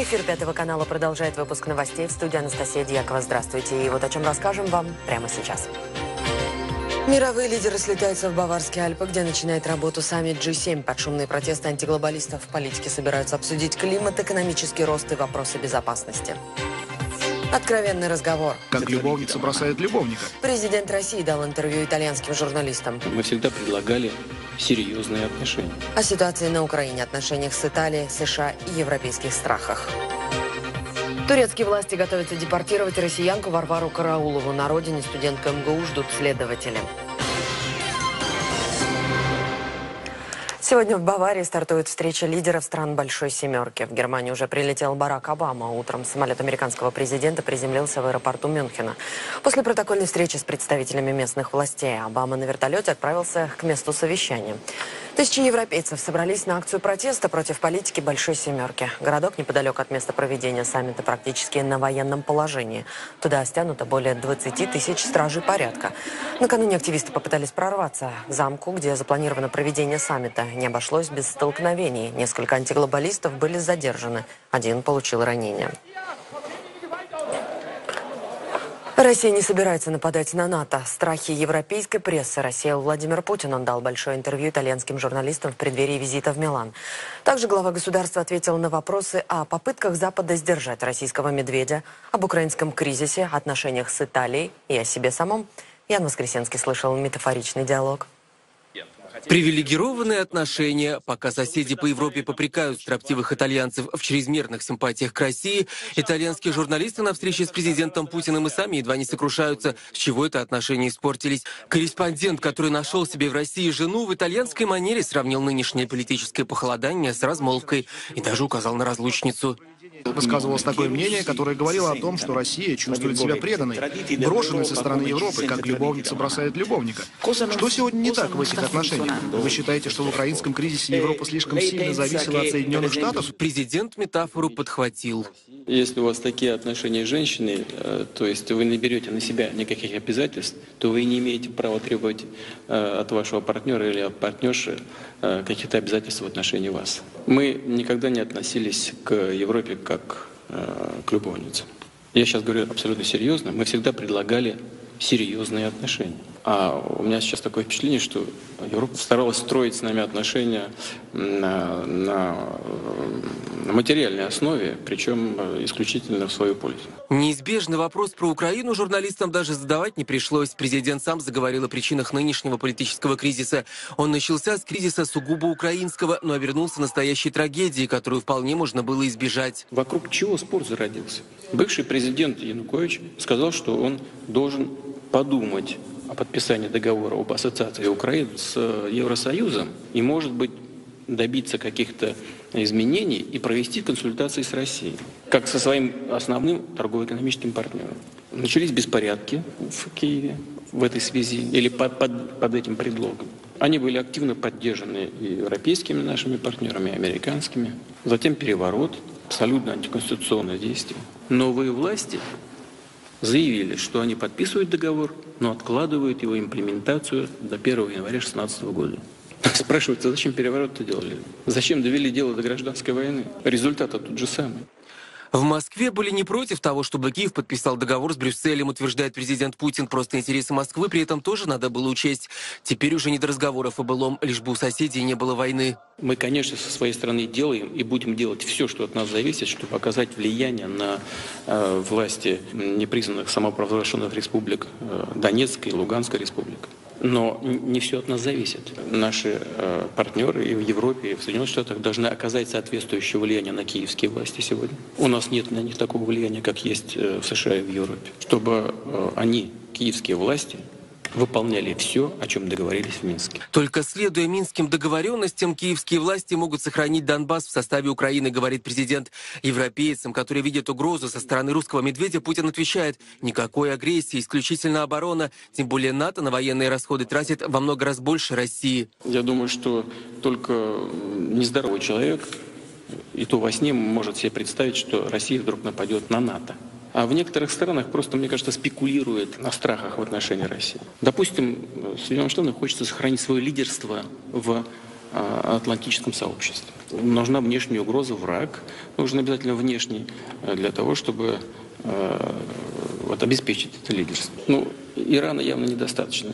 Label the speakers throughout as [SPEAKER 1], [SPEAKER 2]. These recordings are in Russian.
[SPEAKER 1] Эфир Пятого канала продолжает выпуск новостей. В студии Анастасия Дьякова. Здравствуйте. И вот о чем расскажем вам прямо сейчас. Мировые лидеры слетаются в Баварские Альпы, где начинает работу саммит G7. Под шумные протесты антиглобалистов политики собираются обсудить климат, экономический рост и вопросы безопасности. Откровенный разговор.
[SPEAKER 2] Как любовница бросает любовника.
[SPEAKER 1] Президент России дал интервью итальянским журналистам.
[SPEAKER 3] Мы всегда предлагали серьезные отношения.
[SPEAKER 1] О ситуации на Украине, отношениях с Италией, США и европейских страхах. Турецкие власти готовятся депортировать россиянку Варвару Караулову. На родине студентку МГУ ждут следователи. Сегодня в Баварии стартует встреча лидеров стран Большой Семерки. В Германию уже прилетел Барак Обама. Утром самолет американского президента приземлился в аэропорту Мюнхена. После протокольной встречи с представителями местных властей Обама на вертолете отправился к месту совещания. Тысячи европейцев собрались на акцию протеста против политики Большой Семерки. Городок неподалеку от места проведения саммита практически на военном положении. Туда стянуто более 20 тысяч стражей порядка. Накануне активисты попытались прорваться к замку, где запланировано проведение саммита. Не обошлось без столкновений. Несколько антиглобалистов были задержаны. Один получил ранение. Россия не собирается нападать на НАТО. Страхи европейской прессы рассеял Владимир Путин. Он дал большое интервью итальянским журналистам в преддверии визита в Милан. Также глава государства ответил на вопросы о попытках Запада сдержать российского медведя, об украинском кризисе, отношениях с Италией и о себе самом. Ян Воскресенский слышал метафоричный диалог.
[SPEAKER 4] Привилегированные отношения. Пока соседи по Европе попрекают строптивых итальянцев в чрезмерных симпатиях к России, итальянские журналисты на встрече с президентом Путиным и сами едва не сокрушаются, с чего это отношения испортились. Корреспондент, который нашел себе в России жену, в итальянской манере сравнил нынешнее политическое похолодание с размолвкой и даже указал на разлучницу.
[SPEAKER 2] Высказывалось такое мнение, которое говорило о том, что Россия чувствует себя преданной, брошенной со стороны Европы, как любовница бросает любовника. Что сегодня не так в этих отношениях? Вы считаете, что в украинском кризисе Европа слишком сильно зависела от Соединенных Штатов?
[SPEAKER 4] Президент метафору подхватил.
[SPEAKER 3] Если у вас такие отношения с женщиной, то есть вы не берете на себя никаких обязательств, то вы не имеете права требовать от вашего партнера или от партнерши каких-то обязательств в отношении вас. Мы никогда не относились к Европе как к любовнице. Я сейчас говорю абсолютно серьезно. Мы всегда предлагали серьезные отношения. А у меня сейчас такое впечатление, что Европа старалась строить с нами отношения на материальной основе, причем исключительно в свою пользу.
[SPEAKER 4] Неизбежный вопрос про Украину журналистам даже задавать не пришлось. Президент сам заговорил о причинах нынешнего политического кризиса. Он начался с кризиса сугубо украинского, но обернулся настоящей трагедией, которую вполне можно было избежать.
[SPEAKER 3] Вокруг чего спор зародился? Бывший президент Янукович сказал, что он должен подумать о подписании договора об ассоциации Украины с Евросоюзом и, может быть, добиться каких-то изменений и провести консультации с Россией, как со своим основным торгово-экономическим партнером. Начались беспорядки в Киеве в этой связи или под этим предлогом. Они были активно поддержаны и европейскими нашими партнерами, и американскими. Затем переворот, абсолютно антиконституционное действие. Новые власти заявили, что они подписывают договор, но откладывают его имплементацию до 1 января 2016 года. Спрашивается, зачем переворот-то делали? Зачем довели дело до гражданской войны? Результат тот же самый.
[SPEAKER 4] В Москве были не против того, чтобы Киев подписал договор с Брюсселем, утверждает президент Путин. Просто интересы Москвы при этом тоже надо было учесть. Теперь уже не до разговоров о былом, лишь бы у соседей не было войны.
[SPEAKER 3] Мы, конечно, со своей стороны делаем и будем делать все, что от нас зависит, чтобы оказать влияние на власти непризнанных самопровозглашенных республик Донецкой и Луганской республик. Но не все от нас зависит. Наши партнеры и в Европе, и в Соединенных Штатах должны оказать соответствующее влияние на киевские власти сегодня. У нас нет на них такого влияния, как есть в США и в Европе. Чтобы они, киевские власти, выполняли все, о чем договорились в Минске.
[SPEAKER 4] Только следуя минским договоренностям, киевские власти могут сохранить Донбасс в составе Украины, говорит президент. Европейцам, которые видят угрозу со стороны русского медведя, Путин отвечает: никакой агрессии, исключительно оборона. Тем более НАТО на военные расходы тратит во много раз больше России.
[SPEAKER 3] Я думаю, что только нездоровый человек, и то во сне, может себе представить, что Россия вдруг нападет на НАТО. А в некоторых странах просто, мне кажется, спекулируют на страхах в отношении России. Допустим, Соединенным Штатам хочется сохранить свое лидерство в атлантическом сообществе. Нужна внешняя угроза, враг, нужен обязательно внешний, для того, чтобы обеспечить это лидерство. Ну, Ирана явно недостаточно.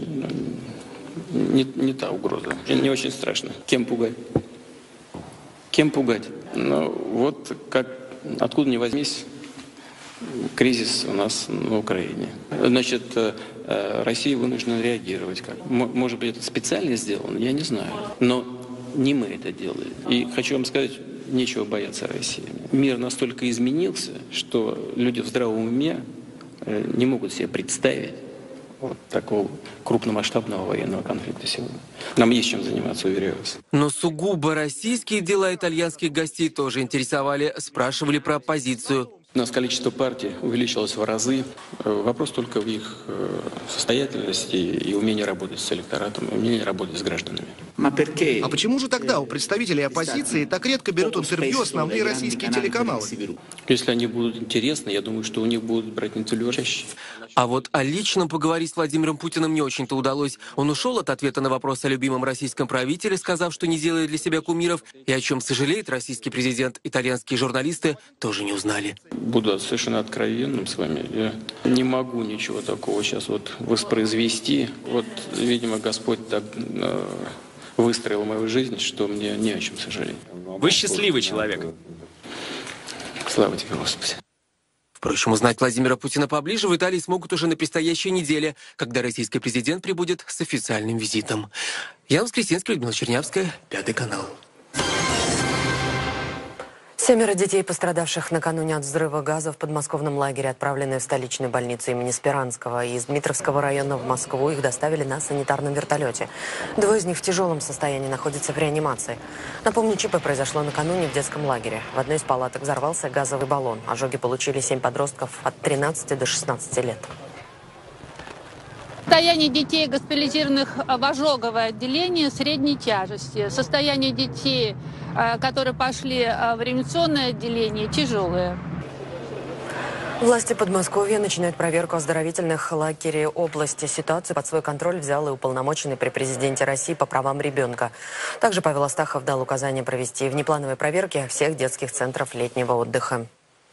[SPEAKER 3] Не та угроза. Не очень страшно. Кем пугать? Кем пугать? Ну, вот как, откуда ни возьмись, кризис у нас на Украине. Значит, Россия вынуждена реагировать. Как? Может быть, это специально сделано? Я не знаю. Но не мы это делаем. И хочу вам сказать, нечего бояться России. Мир настолько изменился, что люди в здравом уме не могут себе представить вот такого крупномасштабного военного конфликта сегодня. Нам есть чем заниматься, уверяю вас.
[SPEAKER 4] Но сугубо российские дела итальянских гостей тоже интересовали, спрашивали про оппозицию.
[SPEAKER 3] У нас количество партий увеличилось в разы. Вопрос только в их состоятельности и умении работать с электоратом, и умении работать с гражданами.
[SPEAKER 2] А почему же тогда у представителей оппозиции так редко берут интервью основные российские телеканалы?
[SPEAKER 3] Если они будут интересны, я думаю, что у них будут брать интервью чаще.
[SPEAKER 4] А вот о личном поговорить с Владимиром Путиным не очень-то удалось. Он ушел от ответа на вопрос о любимом российском правителе, сказав, что не делает для себя кумиров, и о чем сожалеет российский президент, итальянские журналисты тоже не узнали.
[SPEAKER 3] Буду совершенно откровенным с вами. Я не могу ничего такого сейчас вот воспроизвести. Вот, видимо, Господь так выстроил мою жизнь, что мне не о чем сожалеть.
[SPEAKER 5] Вы счастливый человек.
[SPEAKER 3] Слава тебе, Господи.
[SPEAKER 4] Впрочем, узнать Владимира Путина поближе в Италии смогут уже на предстоящей неделе, когда российский президент прибудет с официальным визитом. Ян Воскресенский, Людмила Чернявская, Пятый канал.
[SPEAKER 1] 7 детей, пострадавших накануне от взрыва газа в подмосковном лагере, отправленные в столичную больницу имени Спиранского. Из Дмитровского района в Москву их доставили на санитарном вертолете. 2 из них в тяжелом состоянии находятся в реанимации. Напомню, ЧП произошло накануне в детском лагере. В одной из палаток взорвался газовый баллон. Ожоги получили 7 подростков от 13 до 16 лет.
[SPEAKER 6] Состояние детей, госпитализированных в ожоговое отделение, средней тяжести. Состояние детей, которые пошли в реанимационное отделение, тяжелое.
[SPEAKER 1] Власти Подмосковья начинают проверку оздоровительных лагерей области. Ситуацию под свой контроль взял и уполномоченный при президенте России по правам ребенка. Также Павел Астахов дал указание провести внеплановые проверки всех детских центров летнего отдыха.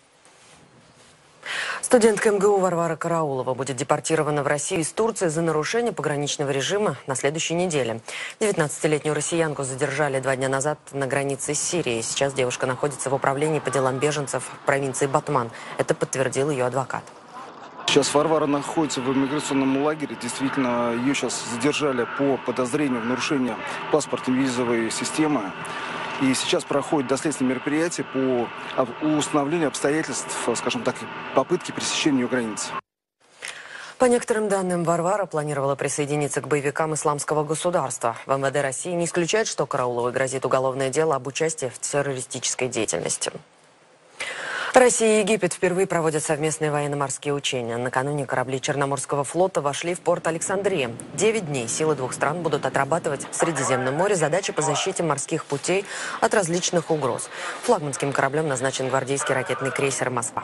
[SPEAKER 1] Студентка МГУ Варвара Караулова будет депортирована в Россию из Турции за нарушение пограничного режима на следующей неделе. 19-летнюю россиянку задержали 2 дня назад на границе с Сирией. Сейчас девушка находится в управлении по делам беженцев в провинции Батман. Это подтвердил ее адвокат.
[SPEAKER 7] Сейчас Варвара находится в иммиграционном лагере. Действительно, ее сейчас задержали по подозрению в нарушении паспортно-визовой системы. И сейчас проходит доследственное мероприятие по установлению обстоятельств, скажем так, попытки пересечения ее границы.
[SPEAKER 1] По некоторым данным, Варвара планировала присоединиться к боевикам исламского государства. В МВД России не исключает, что Карауловой грозит уголовное дело об участии в террористической деятельности. Россия и Египет впервые проводят совместные военно-морские учения. Накануне корабли Черноморского флота вошли в порт Александрия. 9 дней силы 2 стран будут отрабатывать в Средиземном море задачи по защите морских путей от различных угроз. Флагманским кораблем назначен гвардейский ракетный крейсер «Москва».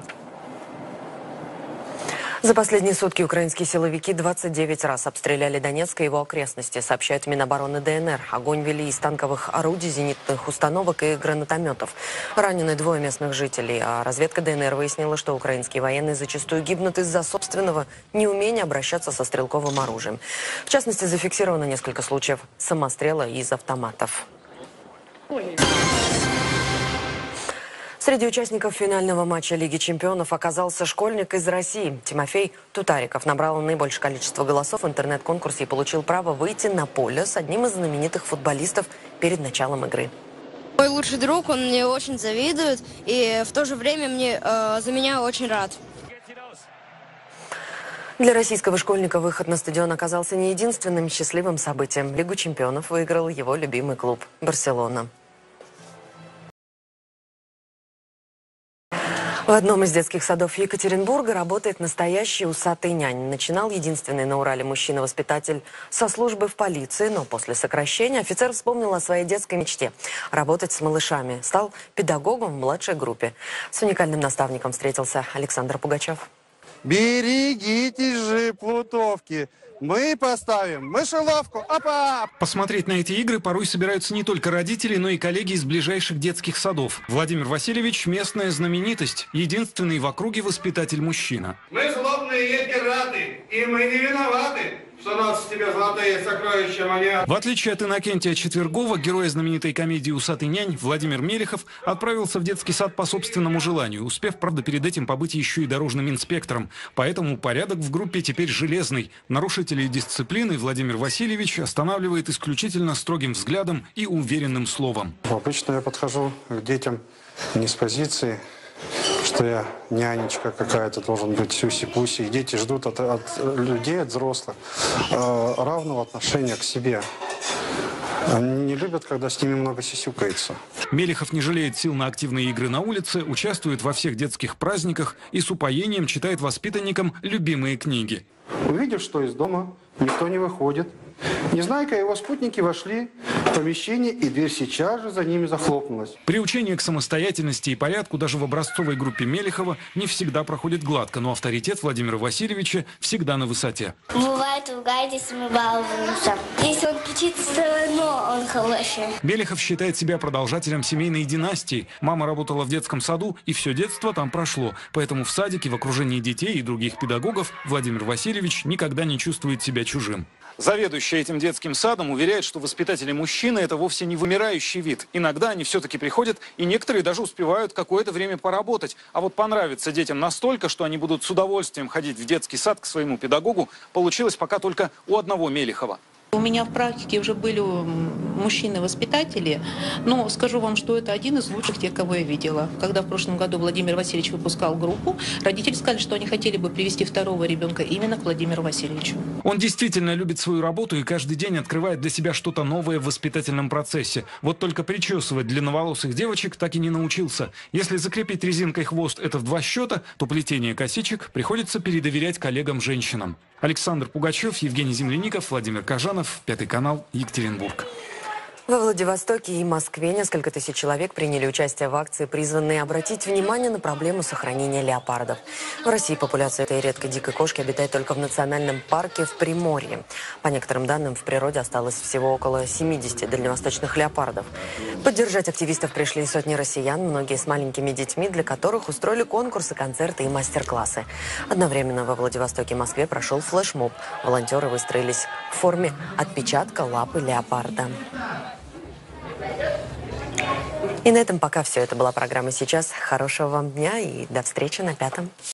[SPEAKER 1] За последние сутки украинские силовики 29 раз обстреляли Донецк и его окрестности, сообщают Минобороны ДНР. Огонь вели из танковых орудий, зенитных установок и гранатометов. Ранены 2 местных жителей, а разведка ДНР выяснила, что украинские военные зачастую гибнут из-за собственного неумения обращаться со стрелковым оружием. В частности, зафиксировано несколько случаев самострела из автоматов. Среди участников финального матча Лиги чемпионов оказался школьник из России. Тимофей Тутариков набрал наибольшее количество голосов в интернет-конкурсе и получил право выйти на поле с одним из знаменитых футболистов перед началом игры.
[SPEAKER 8] Мой лучший друг, он мне очень завидует и в то же время за меня очень рад.
[SPEAKER 1] Для российского школьника выход на стадион оказался не единственным счастливым событием. Лигу чемпионов выиграл его любимый клуб «Барселона». В одном из детских садов Екатеринбурга работает настоящий усатый нянь. Начинал единственный на Урале мужчина-воспитатель со службы в полиции, но после сокращения офицер вспомнил о своей детской мечте – работать с малышами. Стал педагогом в младшей группе. С уникальным наставником встретился Александр Пугачев.
[SPEAKER 9] Берегитесь же, плутовки. Мы поставим мышеловку. Опа!
[SPEAKER 10] Посмотреть на эти игры порой собираются не только родители, но и коллеги из ближайших детских садов. Владимир Васильевич – местная знаменитость, единственный в округе воспитатель-мужчина.
[SPEAKER 9] Мы злобные пираты, и мы не виноваты, что нас тебе золотые сокровища манят.
[SPEAKER 10] В отличие от Иннокентия Четвергова, героя знаменитой комедии «Усатый нянь», Владимир Мелехов отправился в детский сад по собственному желанию, успев, правда, перед этим побыть еще и дорожным инспектором. Поэтому порядок в группе теперь железный. Нарушителей дисциплины Владимир Васильевич останавливает исключительно строгим взглядом и уверенным словом.
[SPEAKER 11] Обычно я подхожу к детям не с позиции, что я нянечка какая-то, должен быть сюси-пуси. И дети ждут от людей, от взрослых, равного отношения к себе. Они не любят, когда с ними много сисюкается.
[SPEAKER 10] Мелехов не жалеет сил на активные игры на улице, участвует во всех детских праздниках и с упоением читает воспитанникам любимые книги.
[SPEAKER 11] Увидев, что из дома никто не выходит, Незнайка и его спутники вошли в помещение, и дверь сейчас же за ними захлопнулась.
[SPEAKER 10] Приучение к самостоятельности и порядку даже в образцовой группе Мелехова не всегда проходит гладко, но авторитет Владимира Васильевича всегда на высоте.
[SPEAKER 12] Бывает, ругает, если мы балуемся. Если он кричит, все равно он хороший.
[SPEAKER 10] Мелехов считает себя продолжателем семейной династии. Мама работала в детском саду, и все детство там прошло. Поэтому в садике, в окружении детей и других педагогов Владимир Васильевич никогда не чувствует себя чужим.
[SPEAKER 13] Заведующий этим детским садом уверяет, что воспитатели-мужчины – это вовсе не вымирающий вид. Иногда они все-таки приходят, и некоторые даже успевают какое-то время поработать. А вот понравится детям настолько, что они будут с удовольствием ходить в детский сад к своему педагогу, получилось пока только у одного Мелехова.
[SPEAKER 14] У меня в практике уже были мужчины-воспитатели, но скажу вам, что это один из лучших тех, кого я видела. Когда в прошлом году Владимир Васильевич выпускал группу, родители сказали, что они хотели бы привести второго ребенка именно к Владимиру Васильевичу.
[SPEAKER 10] Он действительно любит свою работу и каждый день открывает для себя что-то новое в воспитательном процессе. Вот только причесывать длинноволосых девочек так и не научился. Если закрепить резинкой хвост это в 2 счета, то плетение косичек приходится передоверять коллегам-женщинам. Александр Пугачев, Евгений Земляников, Владимир Кажанов, Пятый канал, Екатеринбург.
[SPEAKER 1] Во Владивостоке и Москве несколько тысяч человек приняли участие в акции, призванной обратить внимание на проблему сохранения леопардов. В России популяция этой редкой дикой кошки обитает только в национальном парке в Приморье. По некоторым данным, в природе осталось всего около 70 дальневосточных леопардов. Поддержать активистов пришли сотни россиян, многие с маленькими детьми, для которых устроили конкурсы, концерты и мастер-классы. Одновременно во Владивостоке и Москве прошел флешмоб. Волонтеры выстроились в форме отпечатка лапы леопарда. И на этом пока все. Это была программа «Сейчас». Хорошего вам дня и до встречи на Пятом.